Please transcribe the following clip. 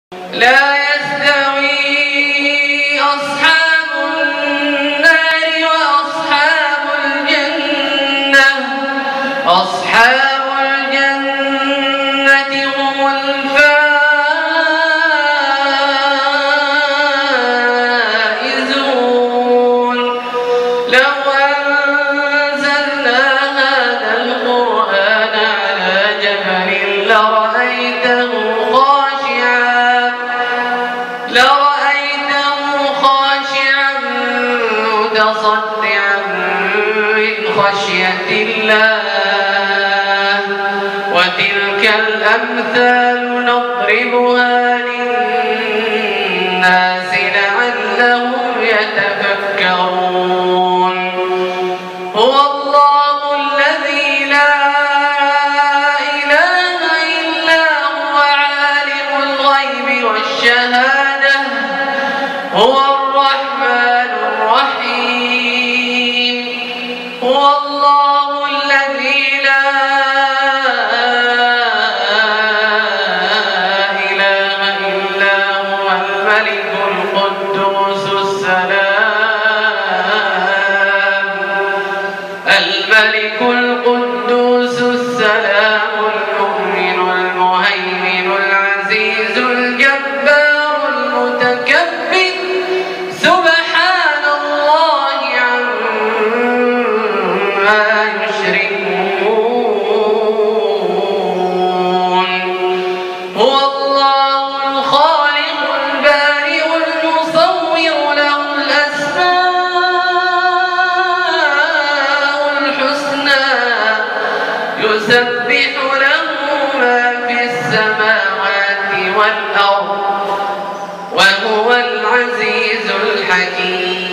لا يستوي أصحاب النار وأصحاب الجنة. أصحاب الجنة هم الفائزون. لو أنزلنا هذا القرآن على جبل لرأيته خاشعا متصدعا من خشية الله. وتلك الأمثال نضربها للناس لعلهم يتفكرون. هو الله الذي لا إله إلا هو عالم الغيب والشهادة. هو الرحمن الرحيم. هو الله الذي لا إله إلا هو الملك القدوس السلام المؤمن المهيمن العزيز الجبار المتكبر. سبحان الله عما يشركون. هو الله الخالق البارئ المصور له الأسماء الحسنى يسبح له ما في السماوات والأرض وهو العزيز الحكيم.